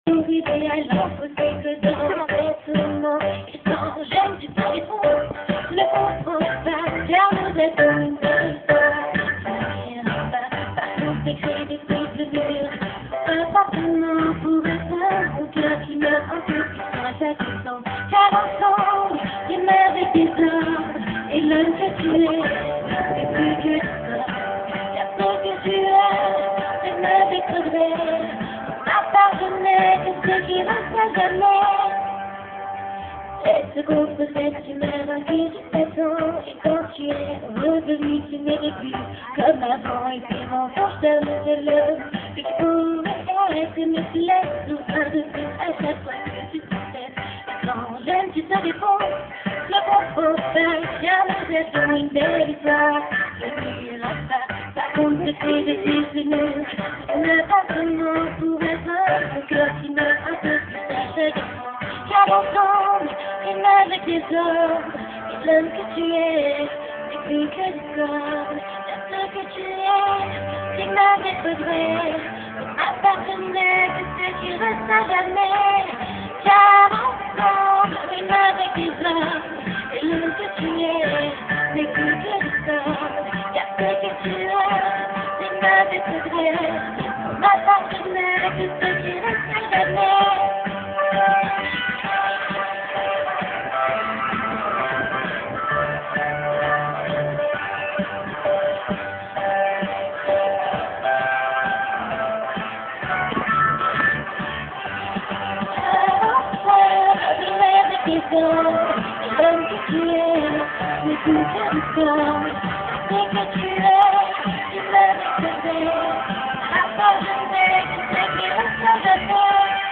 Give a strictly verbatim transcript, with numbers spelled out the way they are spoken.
Idéalement, faut que dans vêtements, et quand j'aime du téléphone, le contrôle va car nous êtes une belle histoire. Par contre, écrire des briques de mur, un appartement pour être un cœur qui meurt un peu plus sans satisfaction. Car ensemble, des mers avec des hommes, et l'homme que tu es, c'est plus que du corps. Y'a ce que tu es, c'est me découvrir. Pardonner que ce qui reste à jamais. Et ce qu'on possède, tu m'as vaincu de façon. Et quand tu es revenu, tu n'es plus comme avant. Et puis mon force de le et je pourrais arrêter mes laisses sous un de plus à chaque fois que tu te cesses. Et quand j'aime, tu te réponds. Le bon faire, jamais être une belle histoire. Je ne dirai pas, par contre, c'est que je suis venu. Un appartement pour être un cœur qui meurt un peu plus à chaque fois. Car ensemble, rime avec des hommes, et l'homme que tu es, c'est plus que du corps. Y'a ce que tu es, rime avec regret, appartenait que ce qui reste à jamais. Car ensemble, rime avec des hommes, et l'homme que tu es, c'est plus que du corps. Y'a ce que tu es, rime avec regret, appartenait que ce qui reste à jamais. L'homme que tu es, mais tout que du corps, c'est que tu es, tu m'as découvert, appartenais, tu sais qu'il reste à jamais.